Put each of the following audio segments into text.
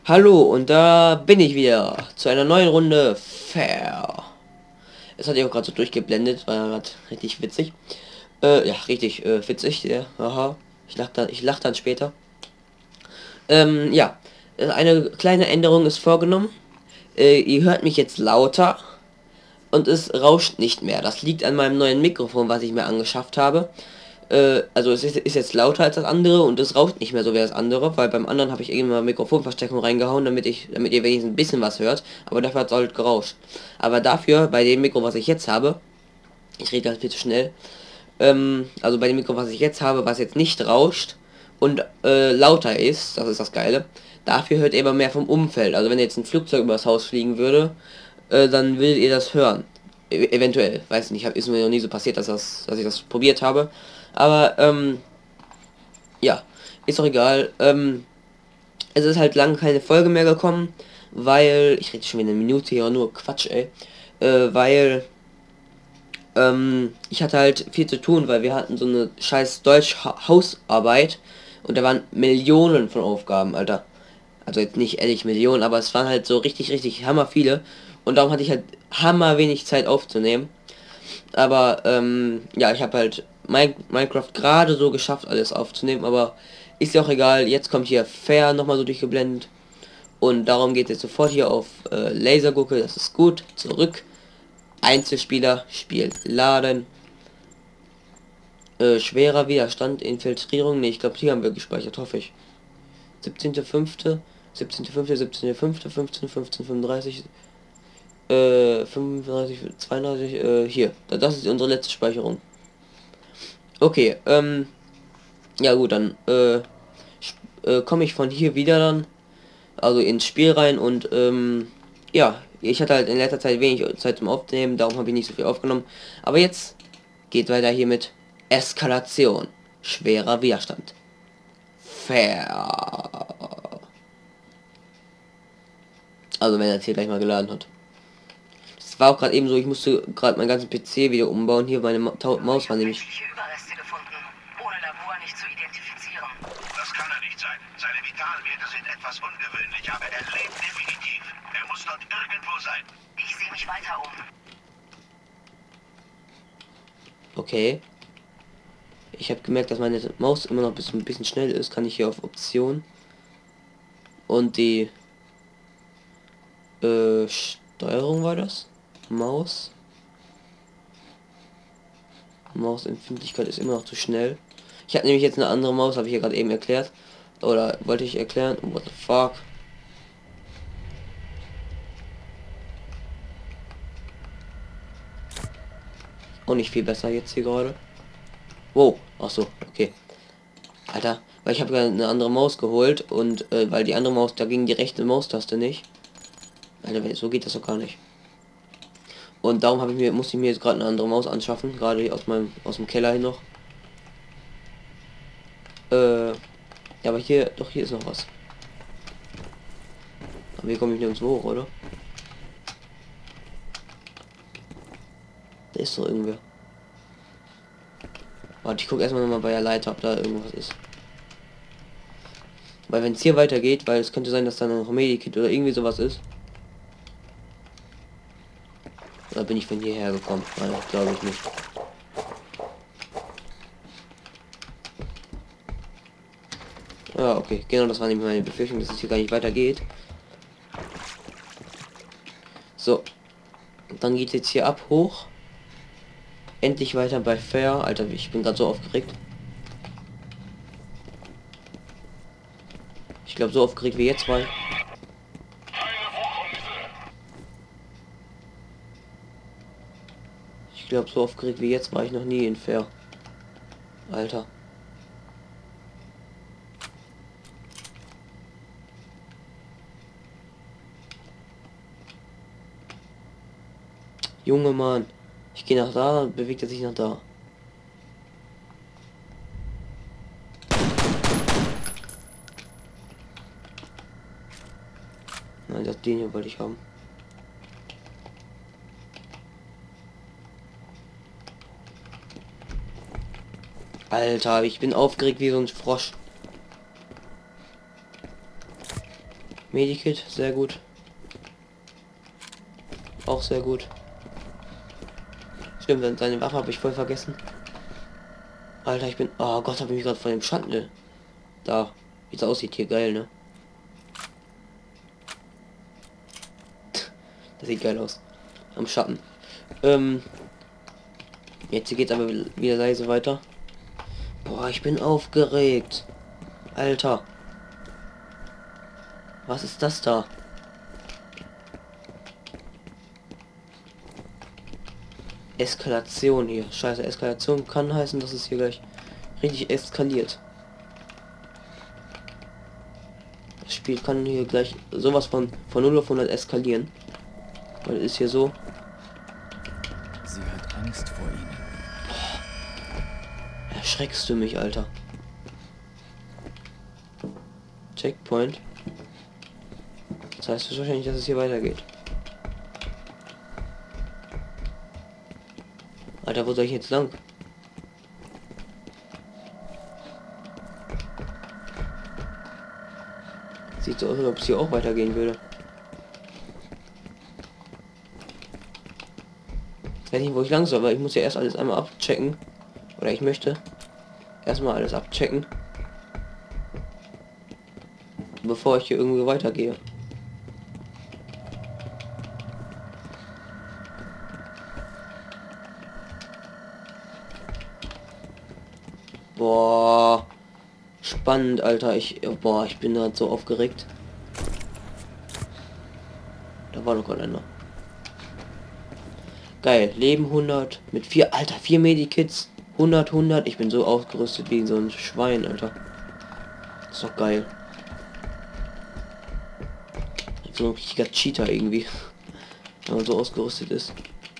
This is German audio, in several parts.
Hallo, und da bin ich wieder zu einer neuen Runde Fair. Es hat ja auch gerade so durchgeblendet, war ja gerade richtig witzig. Ja, richtig witzig, ja, aha. Ich lach dann später. Ja, eine kleine Änderung ist vorgenommen. Ihr hört mich jetzt lauter und es rauscht nicht mehr. Das liegt an meinem neuen Mikrofon, was ich mir angeschafft habe. Also ist jetzt lauter als das andere und es raucht nicht mehr so wie das andere, weil beim anderen habe ich irgendwann Mikrofonverstärkung reingehauen, damit ihr wenigstens ein bisschen was hört, aber dafür hat es halt gerauscht. Aber dafür, bei dem Mikro, was ich jetzt habe, ich rede halt viel zu schnell, also bei dem Mikro, was ich jetzt habe, was jetzt nicht rauscht und lauter ist, das ist das Geile, dafür hört ihr immer mehr vom Umfeld. Also wenn jetzt ein Flugzeug über das Haus fliegen würde, dann würdet ihr das hören. Eventuell, weiß nicht, ist mir noch nie so passiert, dass ich das probiert habe. Aber ja, ist doch egal. Es ist halt lange keine Folge mehr gekommen, weil ich rede schon wieder eine Minute hier, nur Quatsch, ey. Weil ich hatte halt viel zu tun, weil wir hatten so eine scheiß Deutsch-Hausarbeit und da waren Millionen von Aufgaben, Alter. Also jetzt nicht ehrlich Millionen, aber es waren halt so richtig hammer viele und darum hatte ich halt hammer wenig Zeit aufzunehmen. Aber ja, ich habe halt Minecraft gerade so geschafft, alles aufzunehmen, aber ist ja auch egal. Jetzt kommt hier Fair nochmal so durchgeblendet. Und darum geht es sofort hier auf Lasergurke, das ist gut. Zurück. Einzelspieler, Spiel laden. Schwerer Widerstand, Infiltrierung. Ne, ich glaube, hier haben wir gespeichert, hoffe ich. 17.5. 17.5. 17.5. 15. 15. 35. 35, 32, hier. Das ist unsere letzte Speicherung. Okay, ja gut, dann komme ich von hier wieder dann, also ins Spiel rein und ja, ich hatte halt in letzter Zeit wenig Zeit zum Aufnehmen, darum habe ich nicht so viel aufgenommen. Aber jetzt geht weiter hier mit Eskalation. Schwerer Widerstand. Fair. Also wenn er jetzt hier gleich mal geladen hat. Es war auch gerade eben so, ich musste gerade meinen ganzen PC wieder umbauen. Hier meine Maus war nämlich. Überreste gefunden, ohne Labor nicht zu identifizieren. Das kann er nicht sein. Seine Vitalwerte sind etwas ungewöhnlich, aber er lebt definitiv. Er muss dort irgendwo sein. Ich sehe mich weiter um. Okay. Ich habe gemerkt, dass meine Maus immer noch ein bisschen schnell ist. Kann ich hier auf Option und die Steuerung war das? Mausempfindlichkeit ist immer noch zu schnell. Ich habe nämlich jetzt eine andere Maus, habe ich ja gerade eben erklärt. Oder wollte ich erklären? What the fuck? Auch nicht viel besser jetzt hier gerade. Wow, ach so, okay. Alter, weil ich habe ja eine andere Maus geholt und weil die andere Maus, da ging die rechte Maustaste nicht. Alter, so geht das doch gar nicht. Und darum musste ich mir jetzt gerade eine andere Maus anschaffen, gerade aus dem Keller hin noch. Ja, aber hier ist noch was. Aber hier komme ich nirgendwo hoch, oder? Da ist doch irgendwer. Warte, ich gucke erstmal nochmal bei der Leiter, ob da irgendwas ist. Weil wenn es hier weitergeht, weil es könnte sein, dass da noch Medikit oder irgendwie sowas ist. Da bin ich von hierher gekommen. Nein, glaube ich nicht. Ja, okay. Genau, das war nämlich meine Befürchtung, dass es hier gar nicht weitergeht. So. Und dann geht jetzt hier ab hoch. Endlich weiter bei Fair. Alter, ich bin gerade so aufgeregt. Ich glaube, so aufgeregt wie jetzt war. Ich glaube, so aufgeregt wie jetzt war ich noch nie in Fair. Alter. Junge Mann. Ich gehe nach da, bewegt er sich nach da. Nein, den hier wollte ich haben. Alter, ich bin aufgeregt wie so ein Frosch. Medikit, sehr gut. Auch sehr gut. Stimmt, seine Waffe habe ich voll vergessen. Alter, ich bin... Oh Gott, habe ich mich gerade von dem Schatten... Da, wie es aussieht hier, geil, ne? Das sieht geil aus. Am Schatten. Jetzt geht's aber wieder leise weiter. Boah, ich bin aufgeregt. Alter. Was ist das da? Eskalation hier. Scheiße, Eskalation kann heißen, dass es hier gleich richtig eskaliert. Das Spiel kann hier gleich sowas von 0 auf 100 eskalieren. Weil es ist hier so. Sie hat Angst vor ihnen. Erschreckst du mich, Alter. Checkpoint. Das heißt wahrscheinlich, dass es hier weitergeht. Alter, wo soll ich jetzt lang? Sieht so aus, als ob es hier auch weitergehen würde. Ich weiß nicht, wo ich lang soll, aber ich muss ja erst alles einmal abchecken. Oder ich möchte erstmal alles abchecken, bevor ich hier irgendwie weitergehe. Boah, spannend, Alter. Ich bin gerade so aufgeregt. Da war noch einer. Geil, Leben 100 mit 4, Alter, 4 Medikits. 100. Ich bin so ausgerüstet wie so ein Schwein, Alter. Ist doch geil. So ein richtiger Cheater irgendwie. Wenn man so ausgerüstet ist.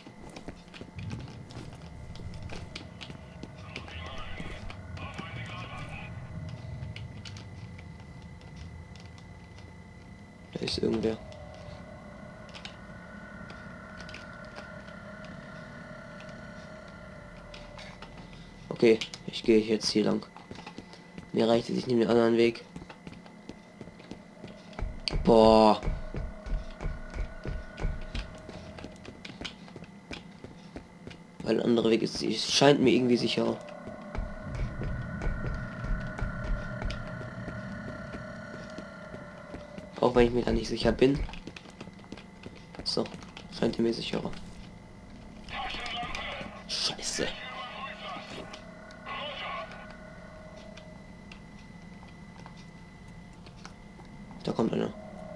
Da ist irgendwer. Okay, ich gehe jetzt hier lang. Mir reicht es, ich nehme den anderen Weg. Boah. Weil ein anderer Weg ist, es scheint mir irgendwie sicherer. Auch wenn ich mir da nicht sicher bin. So, scheint mir sicherer. Scheiße. Da kommt einer.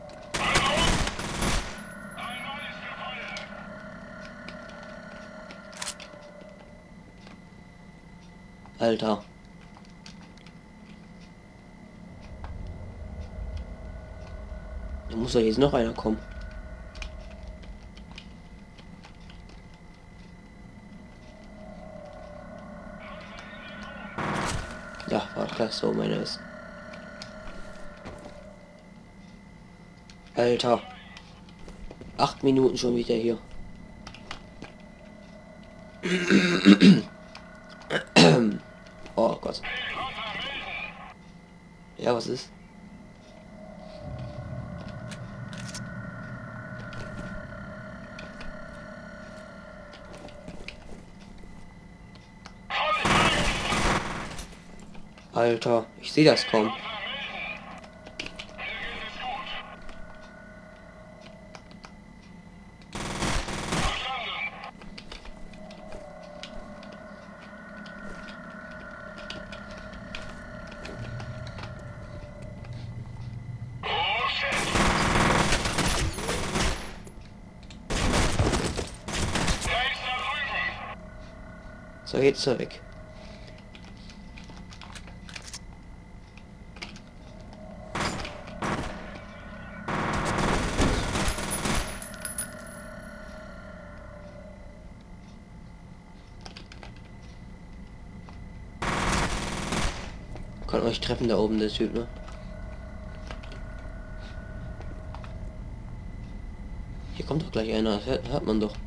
Alter. Da muss doch jetzt noch einer kommen. Ja, war klar, so meiner ist. Alter. 8 Minuten schon wieder hier. Oh Gott. Ja, was ist? Alter, ich sehe das kaum. So, jetzt ist er weg. Kann euch treffen da oben, der Typ, ne? Hier kommt doch gleich einer, das hört man doch.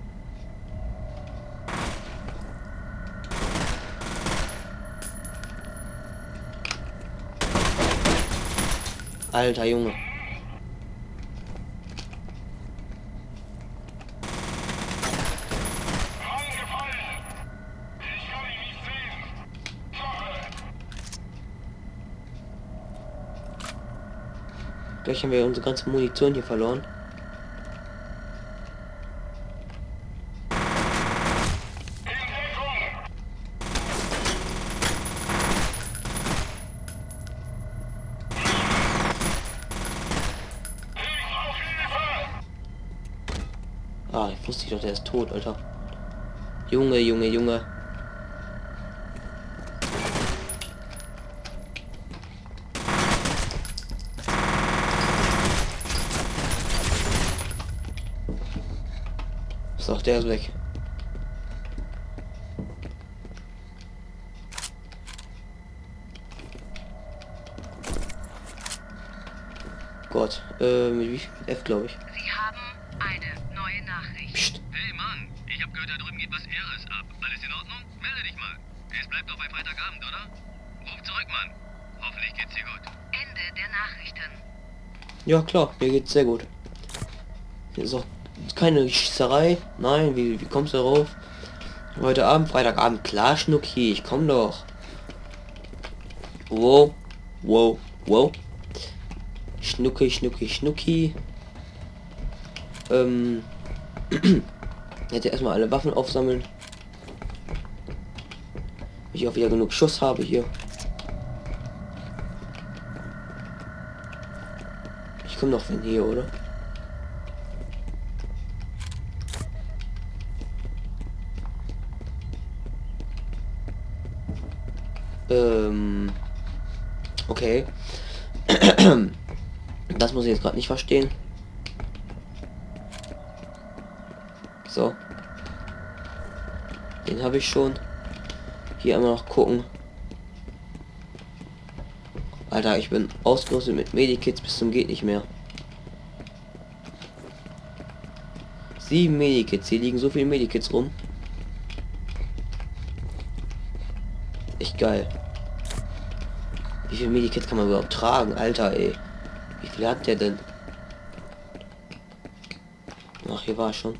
Alter Junge. Gleich haben wir unsere ganze Munition hier verloren. Ah, ich wusste doch, der ist tot, Alter. Junge, Junge, Junge. So, der ist weg. Gott, mit wie viel? F, glaube ich. Sie haben eine neue Nachricht. Psst. Hey Mann, ich hab gehört, da drüben geht was Irres ab. Alles in Ordnung? Melde dich mal. Es bleibt doch bei Freitagabend, oder? Ruf zurück, Mann. Hoffentlich geht's dir gut. Ende der Nachrichten. Ja klar, mir geht's sehr gut. Hier ist auch keine Schießerei. Nein, wie kommst du darauf? Heute Abend, Freitagabend, klar, Schnucki, ich komm doch. Wow, wow, wow. Schnucki, Schnucki, Schnucki. Hätte erstmal alle Waffen aufsammeln. Ich auch wieder genug Schuss habe hier. Ich komme doch von hier, oder? Okay. Das muss ich jetzt gerade nicht verstehen. So. Den habe ich schon. Hier einmal noch gucken. Alter, ich bin ausgerüstet mit Medikits bis zum geht nicht mehr. 7 Medikits. Hier liegen so viele Medikits rum. Echt geil. Wie viele Medikits kann man überhaupt tragen? Alter, ey. Wie viel hat der denn? Ach, hier war schon.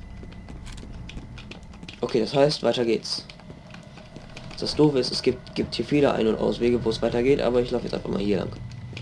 Okay, das heißt, weiter geht's. Das Doofe ist, es gibt hier viele Ein- und Auswege, wo es weitergeht, aber ich laufe jetzt einfach mal hier lang.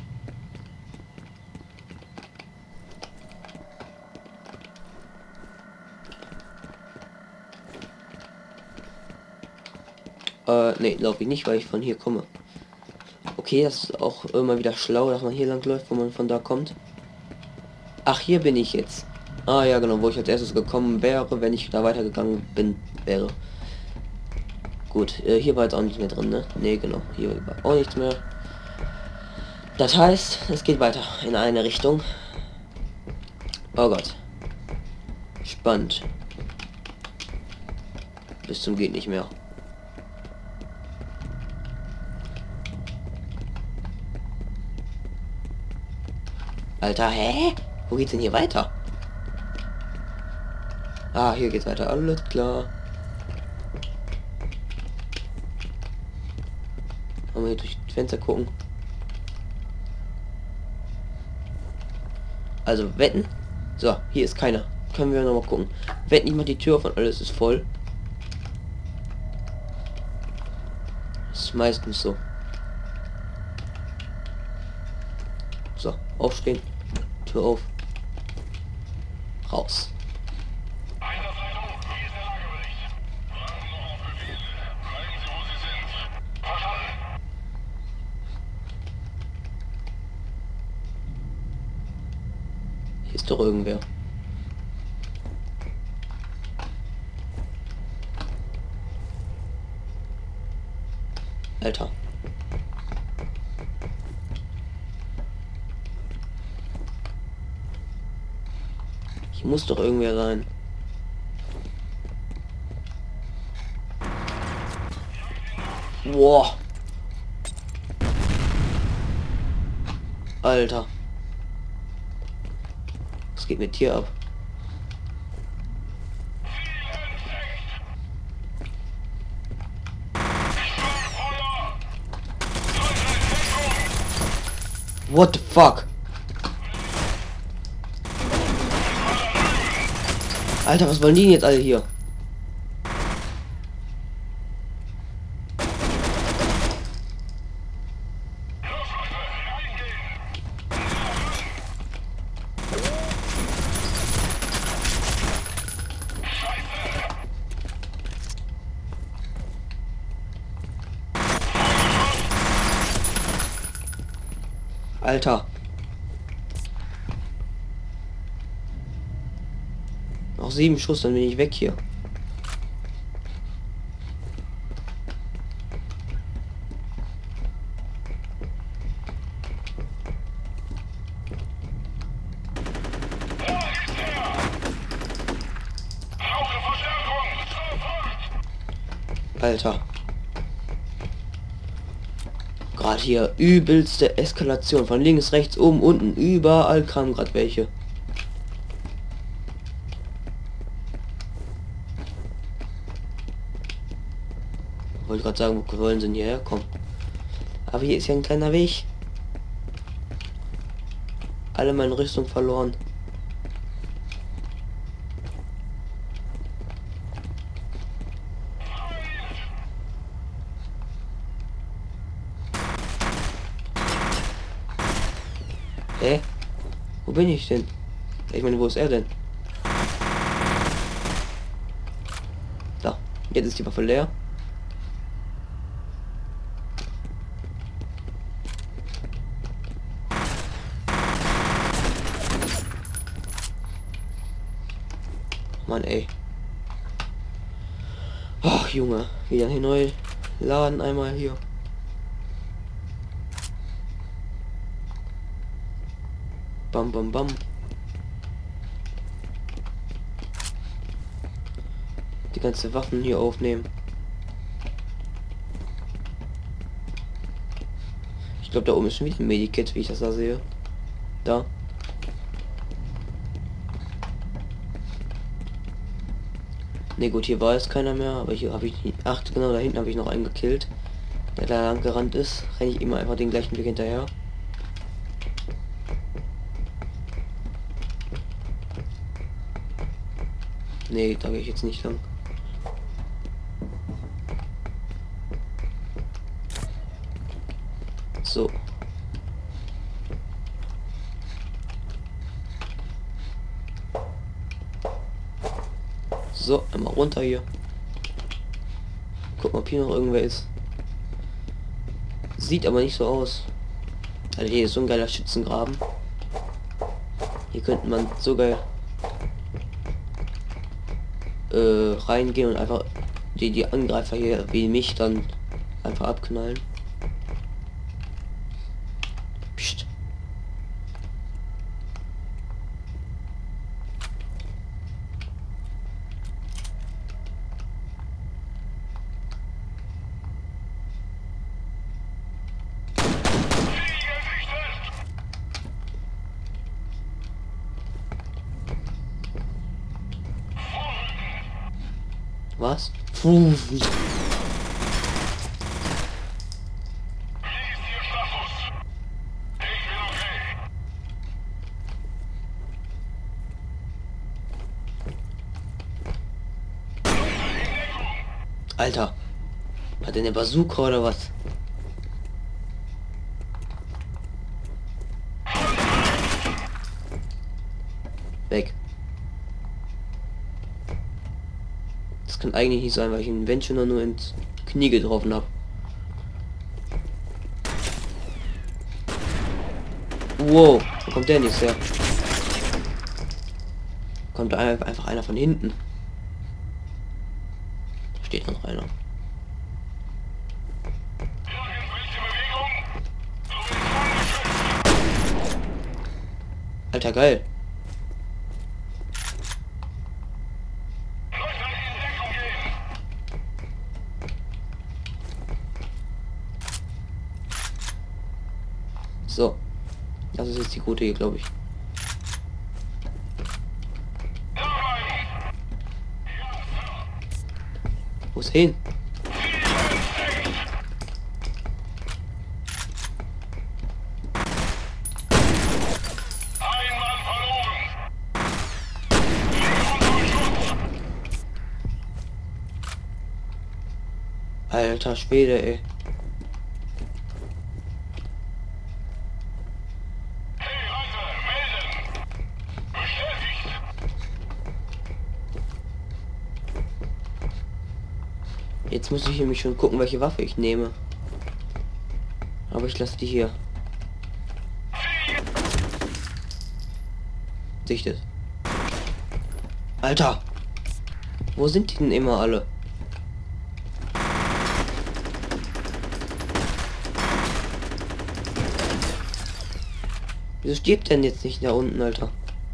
Ne, laufe ich nicht, weil ich von hier komme. Okay, das ist auch immer wieder schlau, dass man hier lang läuft, wo man von da kommt. Ach, hier bin ich jetzt. Ah ja, genau, wo ich als erstes gekommen wäre, wenn ich da weitergegangen bin, wäre. Gut, hier war jetzt auch nicht mehr drin, ne? Ne, genau, hier war auch nichts mehr. Das heißt, es geht weiter in eine Richtung. Oh Gott. Spannend. Bis zum geht nicht mehr. Alter, hä? Wo geht's denn hier weiter? Ah, hier geht's weiter. Alles klar. Wollen wir hier durch das Fenster gucken? Also, wetten. So, hier ist keiner. Können wir noch mal gucken. Wetten, ich mach die Tür auf und alles ist voll. Das ist meistens so. So, aufstehen. Tür auf. Raus. Hier ist doch irgendwer. Alter. Hier muss doch irgendwer sein. Boah. Alter. Was geht mit dir ab? What the fuck? Alter, was wollen die jetzt alle hier? Alter. Noch 7 Schuss, dann bin ich weg hier. Alter. Gerade hier übelste Eskalation. Von links, rechts, oben, unten. Überall kamen gerade welche. Wollte gerade sagen, wo wollen sie denn hierher kommen? Aber hier ist ja ein kleiner Weg. Alle meine Rüstung verloren. Hä? Wo bin ich denn? Ich meine, wo ist er denn? Da. Jetzt ist die Waffe leer. Mann, ey. Ach, Junge. Wieder hier neu laden einmal hier. Bam, bam, bam. Die ganze Waffen hier aufnehmen. Ich glaube, da oben ist schon wieder ein Medikit, wie ich das da sehe. Da. Ne, gut, hier war jetzt keiner mehr, aber hier habe ich nicht. Ach, genau, da hinten habe ich noch einen gekillt, der da lang gerannt ist. Renne ich immer einfach den gleichen Weg hinterher. Nee, da gehe ich jetzt nicht lang. So. So, einmal runter hier. Guck mal, ob hier noch irgendwer ist. Sieht aber nicht so aus. Also hier ist so ein geiler Schützengraben. Hier könnte man so geil reingehen und einfach die Angreifer hier wie mich dann einfach abknallen. Psst. Was? Puh. Alter. Hat er eine Bazooka oder was? Weg. Das kann eigentlich nicht sein, weil ich ihn wenn schon nur ins Knie getroffen habe. Wow, wo kommt der nicht her? Kommt da einfach einer von hinten. Da steht noch einer. Alter, geil. So, das ist jetzt die gute hier, glaube ich. Wo ist hin? Alter Schwede, ey. Jetzt muss ich nämlich schon gucken, welche Waffe ich nehme. Aber ich lasse die hier. Sichtet. Alter! Wo sind die denn immer alle? Wieso stirbt denn jetzt nicht da unten, Alter?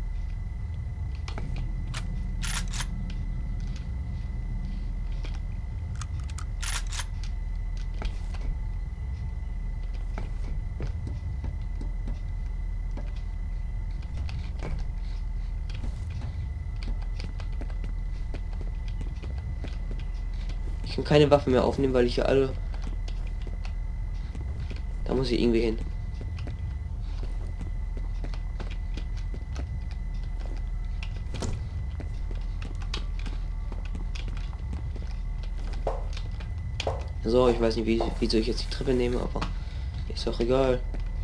Ich kann keine Waffen mehr aufnehmen, weil ich hier alle... Da muss ich irgendwie hin. So, ich weiß nicht, wieso ich jetzt die Treppe nehme, aber ist doch egal.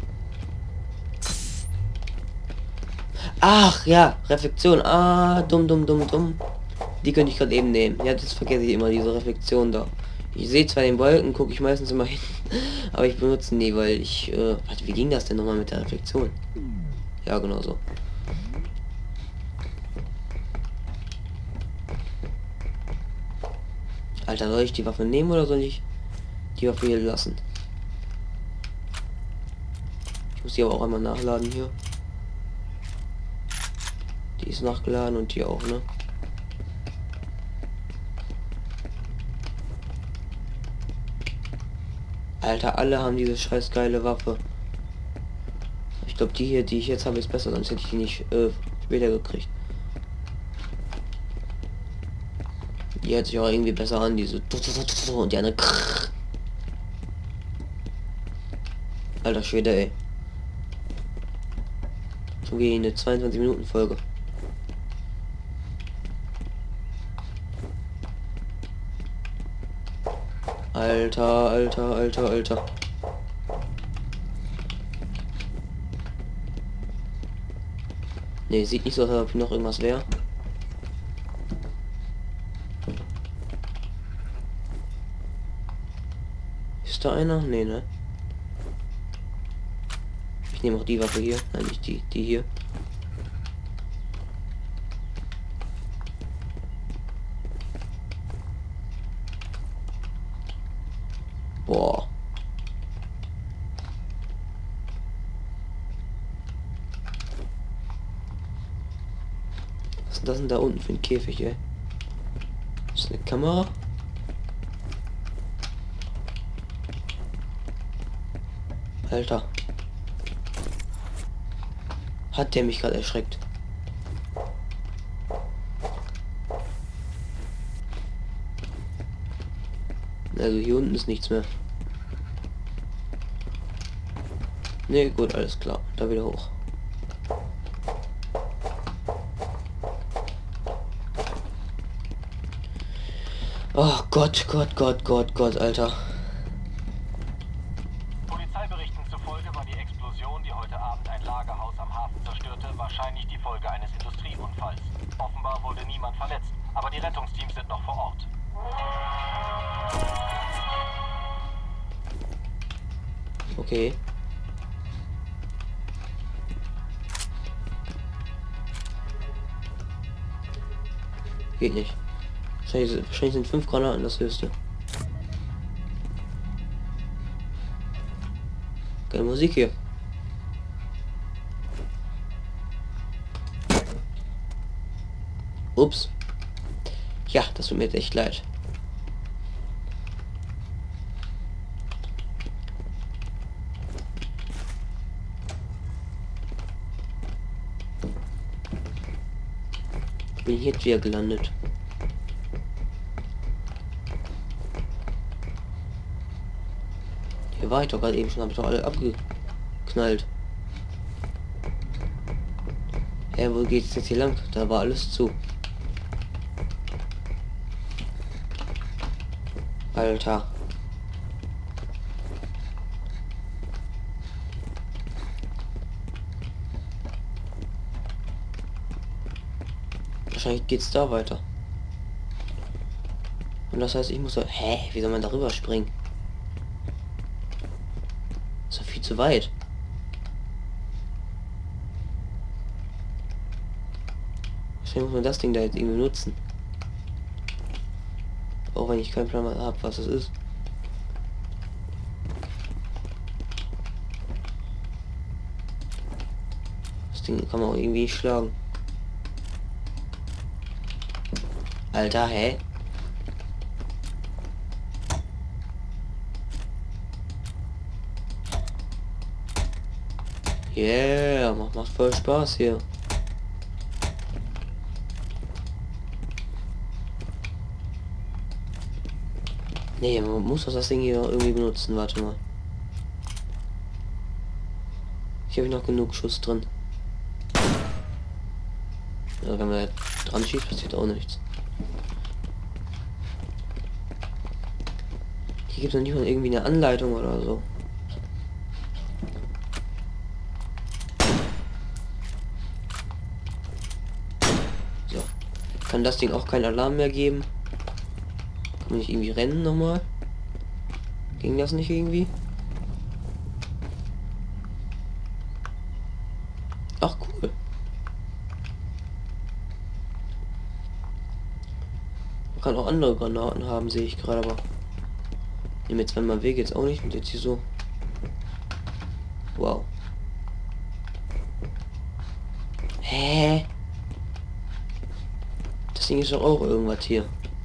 Ach ja, Reflexion. Ah, dumm. Die könnte ich gerade eben nehmen. Ja, das vergesse ich immer, diese Reflexion da. Ich sehe zwar den Wolken, gucke ich meistens immer hin, aber ich benutze nie, weil ich... warte, wie ging das denn nochmal mit der Reflexion? Ja, genau so. Alter, soll ich die Waffe nehmen oder soll ich die Waffe hier lassen? Ich muss die aber auch einmal nachladen hier. Die ist nachgeladen und die auch, ne? Alter, alle haben diese scheiß geile Waffe. Ich glaube, die hier, die ich jetzt habe, ist besser, sonst hätte ich die nicht später gekriegt. Die hört sich auch irgendwie besser an, diese und die andere. Alter Schwede, ey. Schon gegen eine 22 Minuten Folge. Alter. Ne, sieht nicht so aus, als ob hier noch irgendwas wäre. Ist da einer? Nee, ne? Ich nehme auch die Waffe hier. Nein, nicht die hier. Boah. Was ist das denn da unten für ein Käfig, ey? Das ist eine Kamera. Alter. Hat der mich gerade erschreckt? Also hier unten ist nichts mehr. Ne, gut, alles klar. Da wieder hoch. Oh Gott, Alter. Polizeiberichten zufolge war die Explosion, die heute Abend ein Lagerhaus am Hafen zerstörte, wahrscheinlich die Folge eines Industrieunfalls. Offenbar wurde niemand verletzt, aber die Rettungsteams sind noch vor Ort. Okay. Geht nicht. Wahrscheinlich sind 5 Granaten das höchste. Geile Musik hier. Ups. Ja, das tut mir jetzt echt leid. Ich bin hier wieder gelandet. Hier war ich doch gerade eben schon, habe ich doch alle abgeknallt. Ja, wo geht's jetzt hier lang? Da war alles zu. Alter. Wahrscheinlich geht's da weiter. Und das heißt, ich muss... Hä? Wie soll man darüber springen? Ist doch viel zu weit. Wahrscheinlich muss man das Ding da jetzt irgendwie nutzen. Auch wenn ich keinen Plan mehr habe, was das ist. Das Ding kann man auch irgendwie schlagen. Alter, hä? Yeah, macht voll Spaß hier. Nee, man muss doch das Ding hier irgendwie benutzen. Warte mal. Hier habe ich noch genug Schuss drin. Ja, wenn man da dran schießt, passiert auch nichts. Hier gibt es noch nicht mal irgendwie eine Anleitung oder so. So. Kann das Ding auch keinen Alarm mehr geben? Kann man nicht irgendwie rennen nochmal? Ging das nicht irgendwie? Ach cool. Man kann auch andere Granaten haben, sehe ich gerade, aber nehme jetzt einmal Weg jetzt auch nicht und jetzt hier so. Wow. Hä? Das Ding ist doch auch irgendwas hier.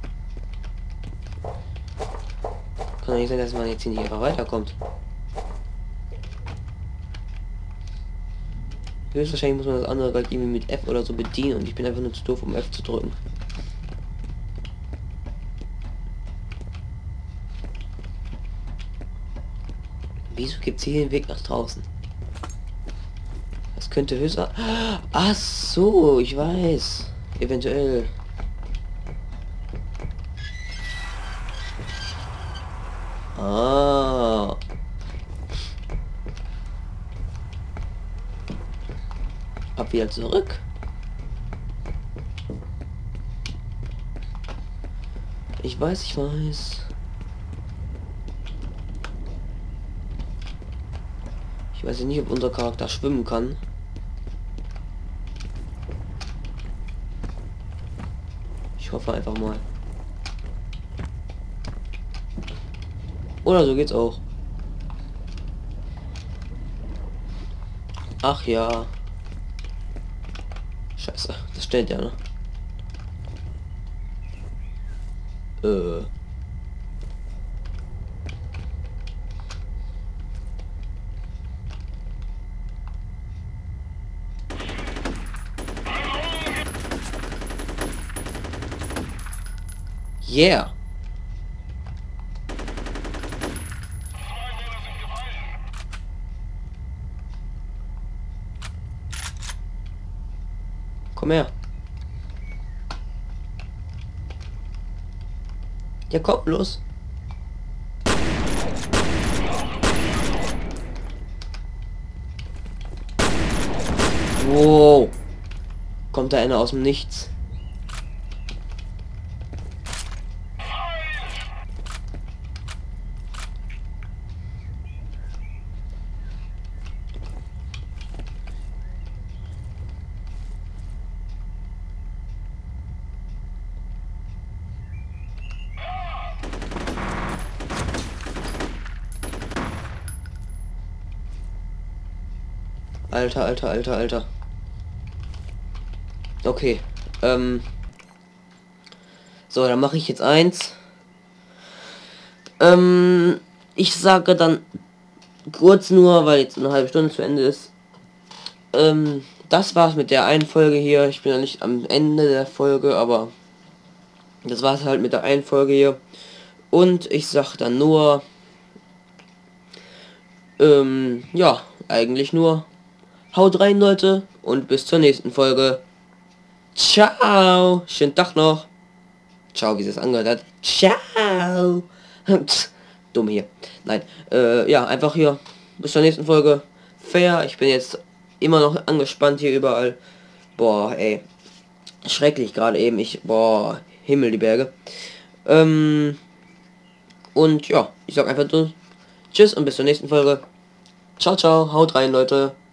Kann doch nicht sein, dass man jetzt hier nicht einfach weiterkommt. Höchstwahrscheinlich muss man das andere halt irgendwie mit F oder so bedienen und ich bin einfach nur zu doof, um F zu drücken. Wieso gibt es hier den Weg nach draußen? Das könnte höchstens... Ach so, ich weiß. Eventuell. Ah. Ab wieder zurück. Ich weiß, ich weiß. Ich weiß ja nicht, ob unser Charakter schwimmen kann. Ich hoffe einfach mal. Oder so geht's auch. Ach ja. Scheiße, das stellt ja, ne? Yeah. Komm her. Ja, komm, los. Wow. Kommt da einer aus dem Nichts? Alter. Okay. So, dann mache ich jetzt eins. Ich sage dann kurz nur, weil jetzt eine halbe Stunde zu Ende ist. Das war's mit der einen Folge hier. Ich bin ja nicht am Ende der Folge, aber das war's halt mit der einen Folge hier. Und ich sag dann nur, ja, eigentlich nur, haut rein, Leute, und bis zur nächsten Folge. Ciao. Schönen Tag noch. Ciao, wie es angehört hat. Ciao. Dumm hier. Nein. Ja, einfach hier. Bis zur nächsten Folge. Fair. Ich bin jetzt immer noch angespannt hier überall. Boah, ey. Schrecklich gerade eben. Boah, Himmel, die Berge. Und ja, ich sag einfach so. Tschüss und bis zur nächsten Folge. Ciao, ciao. Haut rein, Leute.